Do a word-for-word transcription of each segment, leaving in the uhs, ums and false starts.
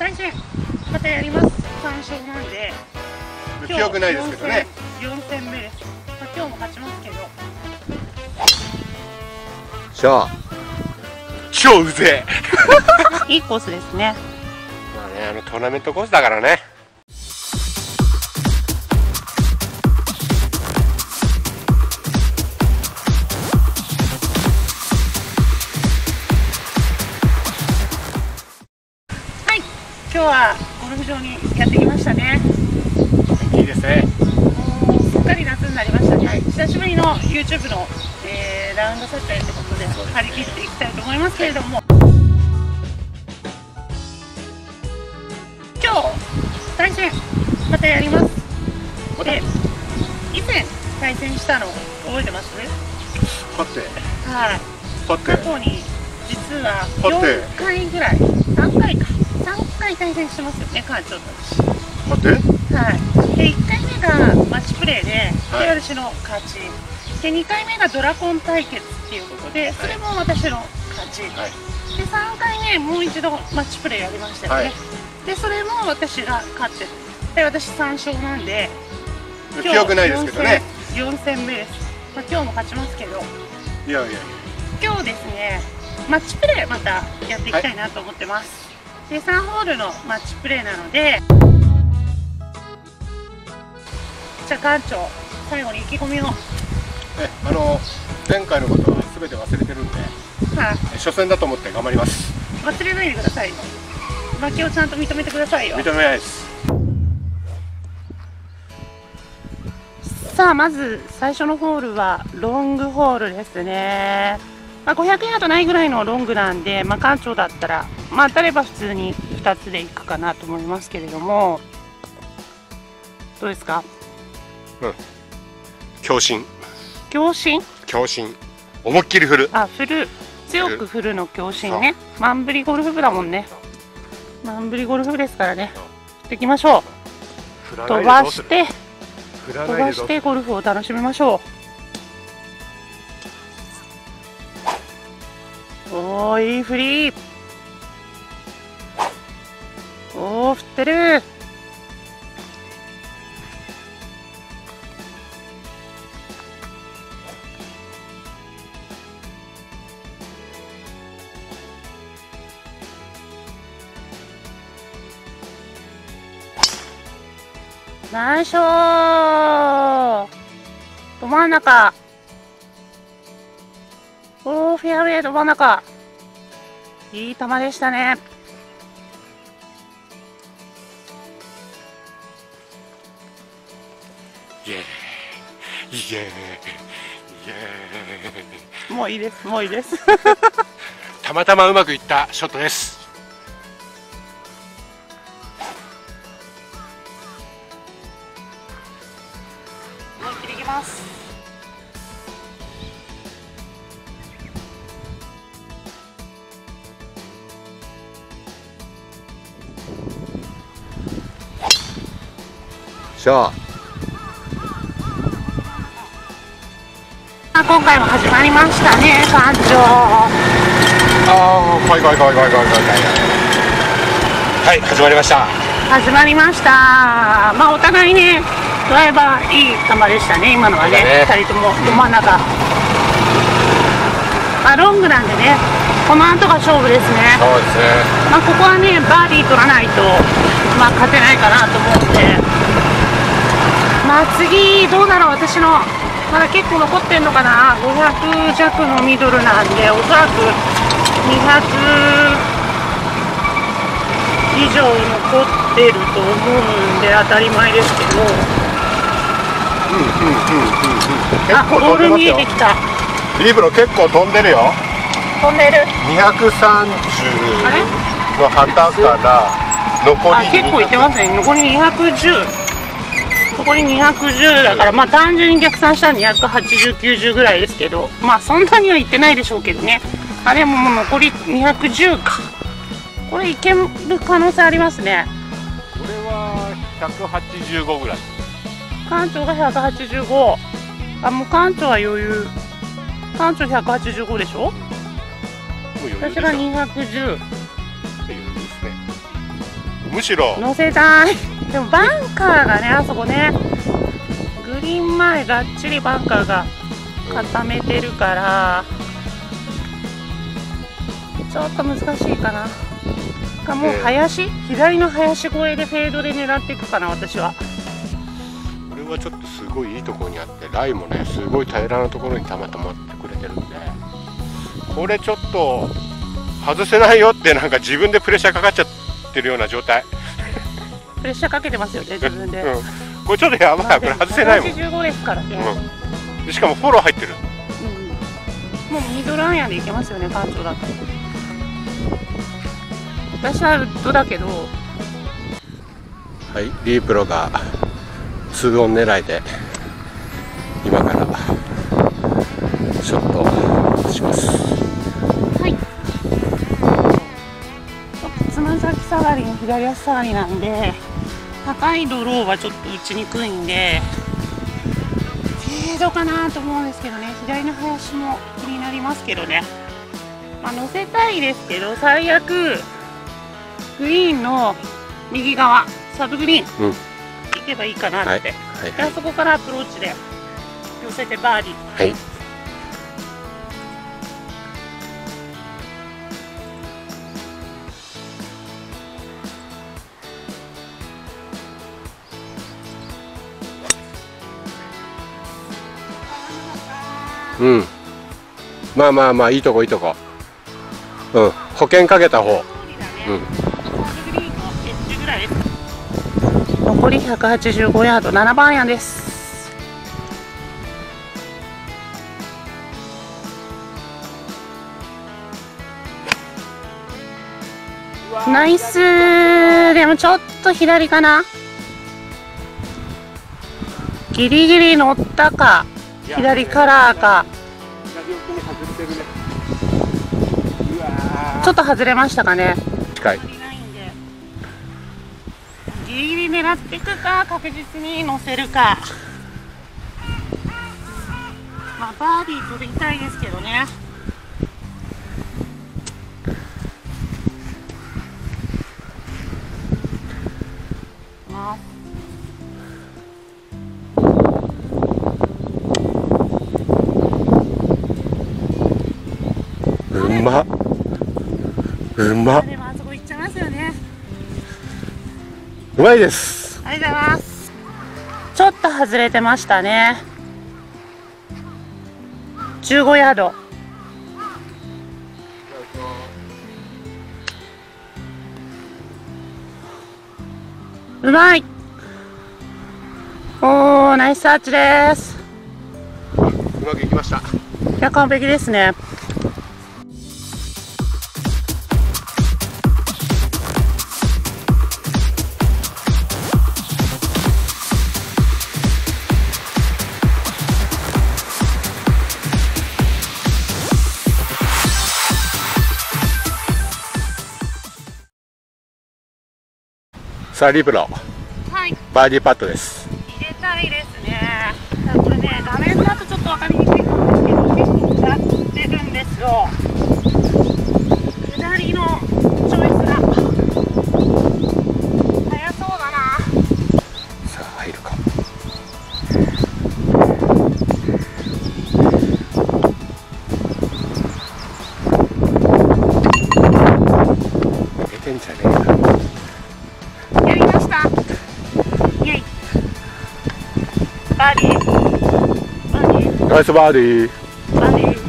対戦またやります。さん勝なんで記憶ないですけどね。 よん戦目です。まあ、今日も勝ちますけど。 しゃあ超うぜえいいコースですね。 まあね、あのトーナメントコースだからね。 はい、今日はゴルフ場にやってきましたね。 いいですね。 もうすっかり夏になりましたね。久しぶりの YouTube の、えー、ラウンド撮影ってことで張り切っていきたいと思いますけれども、今日対戦またやります。で、以前対戦したの覚えてます？ 勝ってはい。 勝って過去に実はよんかいぐらい、さんかいかさんかい対戦してますよね、館長と私。 勝ってはい。でいっかいめがマッチプレーで、 はい、 私の勝ちで、にかいめがドラゴン対決っていうことで、それも私の勝ち、はい、でさんかいめもう一度マッチプレーやりましたよね、はい、でそれも私が勝ってる。で私さん勝なんで記憶ないですけどね。 よん戦目です。まあ、今日も勝ちますけど、 いやいやいや、 今日ですねマッチプレーまたやっていきたいなと思ってます、はい、でさんホールのマッチプレーなので、じゃあ館長最後に意気込みを。 えあの前回のことは全て忘れてるんで、はい、初戦だと思って頑張ります。 忘れないでくださいよ。負けをちゃんと認めてくださいよ。 認めないです。 さあまず最初のホールはロングホールですね。まあ、ごひゃくヤードないぐらいのロングなんで、まあ、館長だったら、まあ、当たれば普通にふたつでいくかなと思いますけれども、どうですか？ うん、強振強振強振思いっきり振る。あ、 振る、強く振るの強振ね。マンブリゴルフ部だもんね。マンブリゴルフ部ですからね。振っていきましょう。飛ばして飛ばしてゴルフを楽しみましょう。おー、いい振り。おー、振ってる。ナイスショー。ど真ん中。おー、フェアウェイど真ん中。いい球でしたね。 イエーイイエーイイエーイ。 もういいです、もういいです。 たまたまうまくいったショットです。 思いっきりいきます。 しゃあ今回も始まりましたね、館長。 ああ、かいかいかいかいかいかいかい。はい、始まりました。 始まりました。まあお互いね、ドライバーいい球でしたね、今のはね、ねふたりともど真ん中。まあロングなんでね、この後が勝負ですね。 そうですね。 まあここはね、バーディー取らないと、まあ勝てないかなと思って。まあ次どうだろう、私のまだ結構残ってんのかな、ごひゃく弱のミドルなんで、おそらくにひゃく以上残ってると思うんで当たり前ですけど、 うんうんうんうんうん、 あ、ボール見えてきた。 リブロ結構飛んでるよ。 飛んでる。 にひゃくさんじゅうの旗から残り、 あ、結構いってますね。残りにひゃくじゅう、残りにひゃくじゅうだから、まあ単純に逆算したらにひゃくはちじゅう、きゅうじゅうぐらいですけど、まあそんなにはいってないでしょうけどね。あ、でももう残りにひゃくじゅうか。これいける可能性ありますね。 これはひゃくはちじゅうごぐらい。 館長がひゃくはちじゅうご。あ、もう館長は余裕。館長ひゃくはちじゅうごでしょ。私がにひゃくじゅう。 むしろ乗せたい。でもバンカーがね、あそこね、グリーン前がっちりバンカーが固めてるから、ちょっと難しいかな。かもう林、左の林越えでフェードで狙っていくかな、私は。 これはちょっとすごいいいところにあって、ライもねすごい平らなところにたまたまってくれてるんで、これちょっと外せないよって、なんか自分でプレッシャーかかっちゃってるような状態。 プレッシャーかけてますよね、自分で。 うん、これちょっとやばい、これ外せないもん。 ひゃくはちじゅうごですからね、 うん、でしかもフォロー入ってる。 うん、もうミドルアイアンでいけますよね、館長だと。私はウッドだけど。 はい、リープロがツーオン狙いで今からショットします。 はい、ちょっとつま先下がりの左足下がりなんで、高いドローはちょっと打ちにくいんでフェードかなと思うんですけどね。左の林も気になりますけどね。まあ乗せたいですけど、最悪グリーンの右側サブグリーン、うん、行けばいいかなって、はいはいはい、であそこからアプローチで寄せてバーディー。はい、うん、まあまあまあいいとこいいとこ、うん、保険かけた方、うん、 残りひゃくはちじゅうごヤード、ななばんアイアンです。ナイスー。でもちょっと左かな、ギリギリ乗ったか、左カラーか、ちょっと外れましたかね。 近い。 ギリギリ狙っていくか、確実に乗せるか。まあバーディー取りたいですけどね。まあうまっ、うまっ。 でもあそこ行っちゃいますよね。 うまいです。 ありがとうございます。ちょっと外れてましたね。じゅうごヤード。うまい。おー、ナイスタッチです。 うまくいきました。いや、完璧ですね。 さあリプロ、 はい、 バーディーパットです。 入れたいですね。これね、画面だとちょっと分かりにくいかもですけど、結構下ってるんですよ。下りのチョイスが速そうだな。 さあ入るか。負けてんじゃねえか。 やりました。イエイ。バーディー。バーディー。 ナイスバーディー。 バーディー。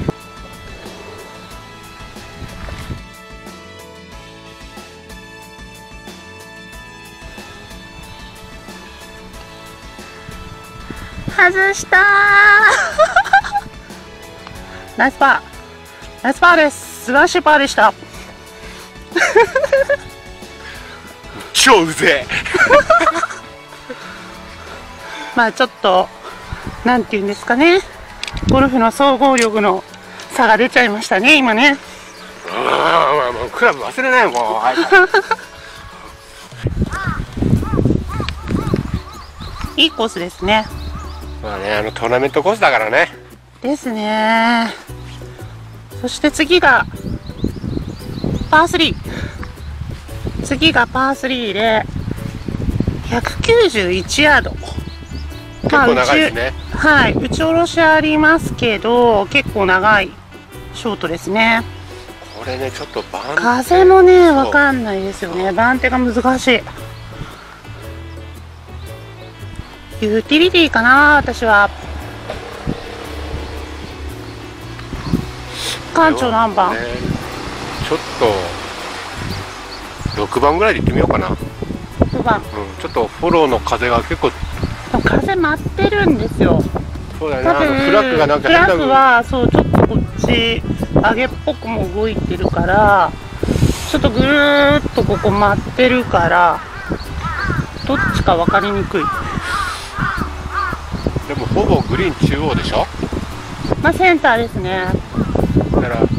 外したー。ナイスパー。ナイスパーです。素晴らしいパーでした。 超うぜえ。 まあちょっとなんていうんですかね、ゴルフの総合力の差が出ちゃいましたね、今ね。 ああ、もうクラブ忘れないもう。いいコースですね。 まあね、あのトーナメントコースだからね。 ですね。そして次がパースリー。 次がパースリーでひゃくきゅうじゅういちヤード。 結構長いですね。 はい、打ち下ろしありますけど、結構長いショートですね。 これね、ちょっと番手風もね、わかんないですよね。番手が難しい。ユーティリティかな、私は。館長何番？ ね、ちょっとろくばんぐらいで行ってみようかな。 ろくばん。 うん、ちょっとフォローの風が結構。 風待ってるんですよ。 そうだよね。あのフラッグがなんかフラッグはそうちょっとこっち上げっぽくも動いてるから、ちょっとぐるーっとここ待ってるから、どっちか分かりにくい。 でもほぼグリーン中央でしょ。 まあセンターですね。 だから、うん、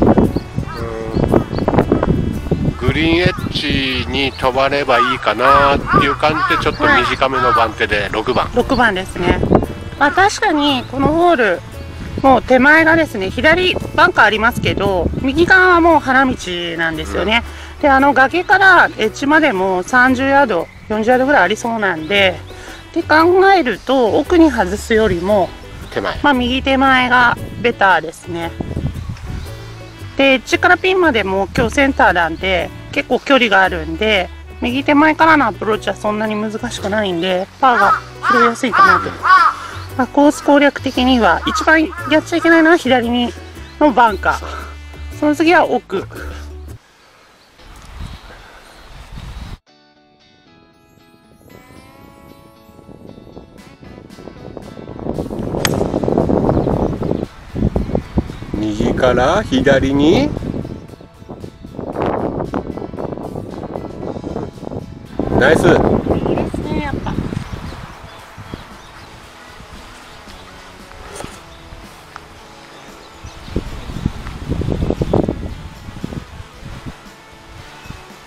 グリーンエッジに飛ばればいいかなっていう感じで、ちょっと短めの番手でろくばん。 ろくばんですね。まあ確かにこのホール、もう手前がですね、左バンカーありますけど、右側はもう花道なんですよね。うん、で、あの崖からエッジまでもさんじゅうヤード、よんじゅうヤードぐらいありそうなんで、って考えると、奥に外すよりも、 手前。 まあ右手前がベターですね。で、エッジからピンまでも今日センターなんで、結構距離があるんで、右手前からのアプローチはそんなに難しくないんで、パーが拾いやすいかなと。まあ、コース攻略的には、一番やっちゃいけないのは左にのバンカー。その次は奥。 右から左にナイス。 右ですね、やっぱ。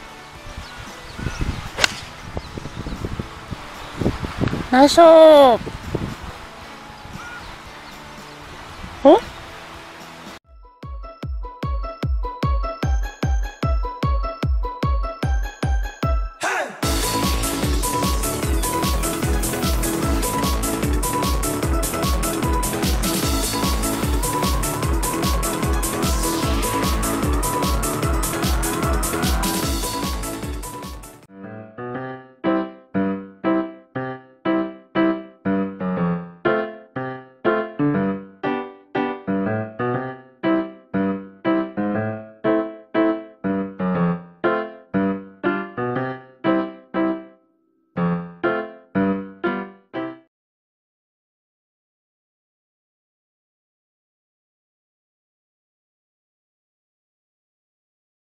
ナイスショット。